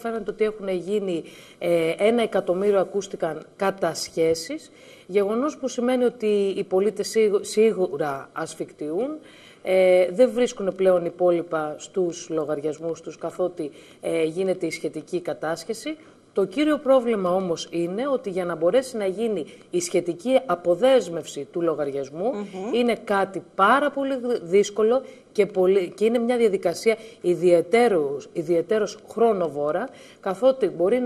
φαίνεται ότι έχουν γίνει 1 εκατομμύριο ακούστηκαν κατασχέσεις, γεγονός που σημαίνει ότι οι πολίτες σίγουρα ασφικτιούν. Δεν βρίσκουν πλέον υπόλοιπα στους λογαριασμούς τους, καθότι γίνεται η σχετική κατάσχεση. Το κύριο πρόβλημα όμως είναι ότι για να μπορέσει να γίνει η σχετική αποδέσμευση του λογαριασμού είναι κάτι πάρα πολύ δύσκολο και είναι μια διαδικασία ιδιαιτέρως χρονοβόρα, καθότι μπορεί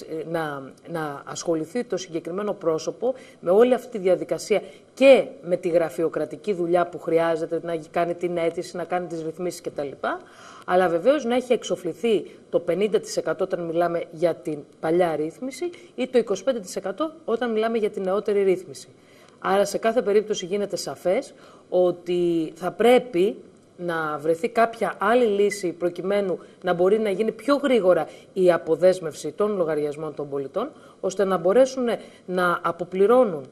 να ασχοληθεί το συγκεκριμένο πρόσωπο με όλη αυτή τη διαδικασία και με τη γραφειοκρατική δουλειά που χρειάζεται, να κάνει την αίτηση, να κάνει τις ρυθμίσεις κτλ. Αλλά βεβαίως να έχει εξοφληθεί το 50% όταν μιλάμε για την παλιά ρύθμιση ή το 25% όταν μιλάμε για την νεότερη ρύθμιση. Άρα σε κάθε περίπτωση γίνεται σαφές ότι θα πρέπει να βρεθεί κάποια άλλη λύση προκειμένου να μπορεί να γίνει πιο γρήγορα η αποδέσμευση των λογαριασμών των πολιτών, ώστε να μπορέσουν να αποπληρώνουν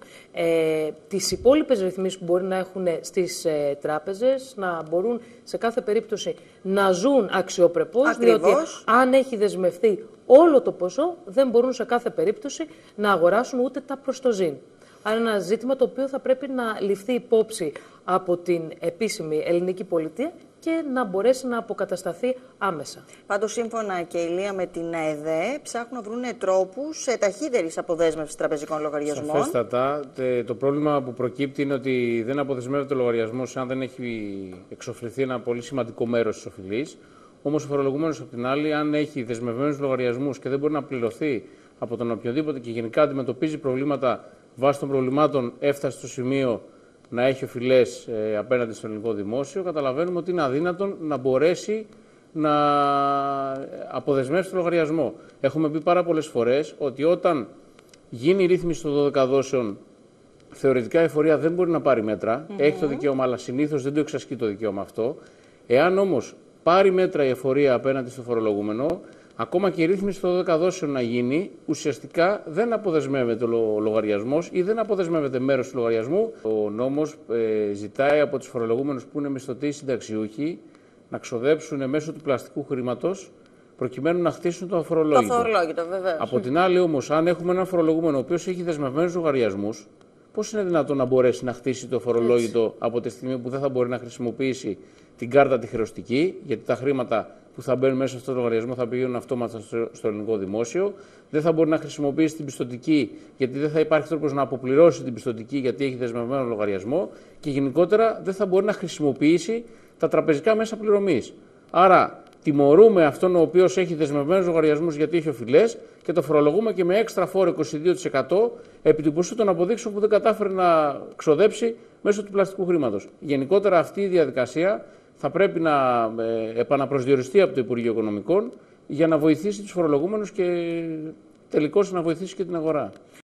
τις υπόλοιπες ρυθμίσεις που μπορεί να έχουν στις τράπεζες, να μπορούν σε κάθε περίπτωση να ζουν αξιοπρεπώς, διότι αν έχει δεσμευτεί όλο το ποσό δεν μπορούν σε κάθε περίπτωση να αγοράσουν ούτε τα προστοζήν. Άρα ένα ζήτημα το οποίο θα πρέπει να ληφθεί υπόψη από την επίσημη ελληνική πολιτεία και να μπορέσει να αποκατασταθεί άμεσα. Πάντως, σύμφωνα και Ηλία με την ΕΔΕ, ψάχνουν να βρουν τρόπους ταχύτερης αποδέσμευσης τραπεζικών λογαριασμών. Σαφέστατα. Το πρόβλημα που προκύπτει είναι ότι δεν αποδεσμεύεται ο λογαριασμός αν δεν έχει εξοφληθεί ένα πολύ σημαντικό μέρος της οφειλής. Όμως, ο φορολογούμενος, απ' την άλλη, αν έχει δεσμευμένους λογαριασμούς και δεν μπορεί να πληρωθεί από τον οποιοδήποτε και γενικά αντιμετωπίζει προβλήματα βάσει των προβλημάτων, έφτασε στο σημείο να έχει οφειλές απέναντι στο ελληνικό δημόσιο, καταλαβαίνουμε ότι είναι αδύνατον να μπορέσει να αποδεσμεύσει το λογαριασμό. Έχουμε πει πάρα πολλές φορές ότι όταν γίνει η ρύθμιση των 12 δόσεων, θεωρητικά η εφορία δεν μπορεί να πάρει μέτρα, έχει το δικαίωμα, αλλά συνήθως δεν το εξασκεί το δικαίωμα αυτό. Εάν όμως πάρει μέτρα η εφορία απέναντι στο φορολογούμενο, ακόμα και η ρύθμιση των 12 δόσεων να γίνει, ουσιαστικά δεν αποδεσμεύεται ο λογαριασμός ή δεν αποδεσμεύεται μέρος του λογαριασμού. Ο νόμος ζητάει από τους φορολογούμενους που είναι μισθωτοί συνταξιούχοι να ξοδέψουν μέσω του πλαστικού χρήματος προκειμένου να χτίσουν το αφορολόγητο. Το αφορολόγητο, βεβαίως. Από την άλλη, όμως, αν έχουμε έναν φορολογούμενο ο οποίος έχει δεσμευμένους λογαριασμούς, πώς είναι δυνατόν να μπορέσει να χτίσει το αφορολόγητο από τη στιγμή που δεν θα μπορεί να χρησιμοποιήσει την κάρτα τη χρεωστική, γιατί τα χρήματα που θα μπαίνουν μέσα στο λογαριασμό θα πηγαίνουν αυτόματα στο ελληνικό δημόσιο. Δεν θα μπορεί να χρησιμοποιήσει την πιστωτική, γιατί δεν θα υπάρχει τρόπος να αποπληρώσει την πιστωτική, γιατί έχει δεσμευμένο λογαριασμό. Και γενικότερα δεν θα μπορεί να χρησιμοποιήσει τα τραπεζικά μέσα πληρωμής. Άρα, τιμωρούμε αυτόν ο οποίος έχει δεσμευμένους λογαριασμούς γιατί έχει οφειλές και το φορολογούμε και με έξτρα φόρο 22% επί του ποσού των αποδείξεων που δεν κατάφερε να ξοδέψει μέσω του πλαστικού χρήματος. Γενικότερα αυτή η διαδικασία θα πρέπει να επαναπροσδιοριστεί από το Υπουργείο Οικονομικών για να βοηθήσει τους φορολογούμενους και τελικώς να βοηθήσει και την αγορά.